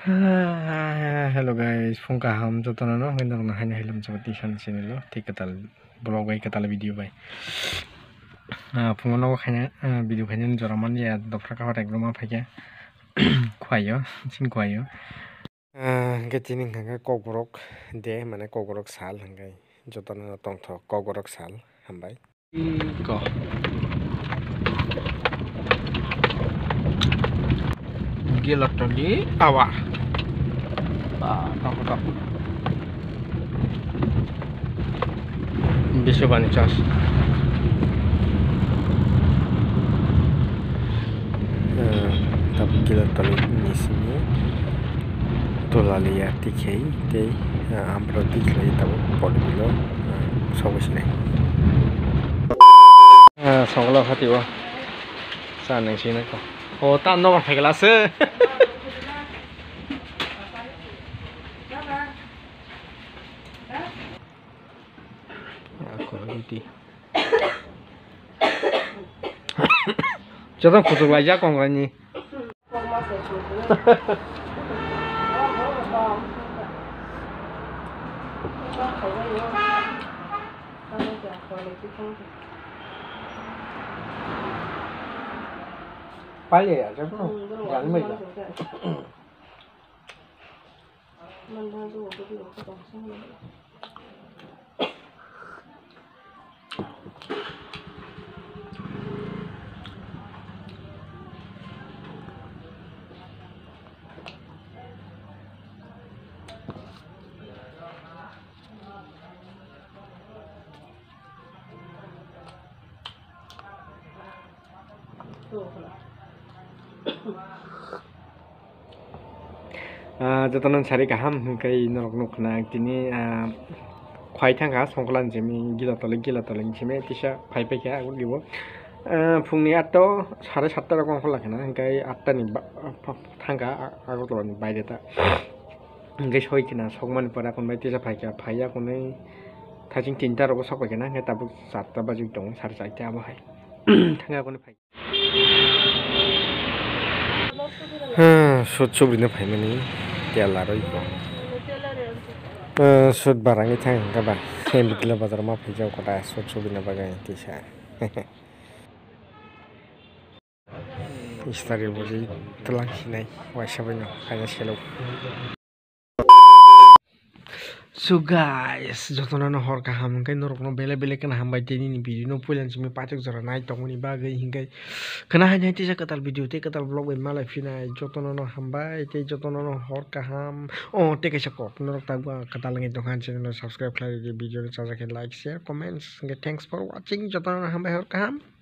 Hello guys, phungka ham jotono no ngendang na hanya hilam seperti san channel lo tik ketal blog bai ketal video bai phungono khanya video khanya joraman ya dofra ka hotek roma phake khwayo sin khwayo getini nganga kokorok de mane kokorok sal hangai jotono tongtho kokorok sal hambai ko Gilatoni awa tak bisa bani cas tapi gilatoni ini sini tolali ya tikai te ambro tikai tahu polio sawah sini songlo hati wa sana sini kok oh tan nomor kelas quality cho tao phụ thuộc lại giá còn là gì phải vậy à chứ không gắn mình à jotonon sari kaham kai norok nokna tini khwai thangka songklan jemi gilatoleng jemi tisa phai pe kya agun libo phungni 8 7:30 rokom khulakena kai 8 ni thangka agotoloni baire ta ngai soi kena sokmani para kon bai tisa phai kya phaiya konai thajing 3 roko sokbai kena ngai tabu 7 bajuk dong 4:30 abo hai thanga kon phai sud subri na phai mani tela roi ko sud barangi thang ka ba kemikla bazar ma phai jau kota sud subri na bagai tisa istari bodi telang sinai wa sabino kaya selo so guys jotono hor ka ham kai norok no bele kana ham bai tini ni video no pulan simi patok jara nai tongoni bagai hingai kana hanya tisa katal video te katal vlog bai malai finai jotono no ham bai te jotono no hor ka ham oh te kaisa kop norok ta katal ngi dokan channel subscribe khlai video chaja like share comments thanks for watching jotono ham bai hor ka ham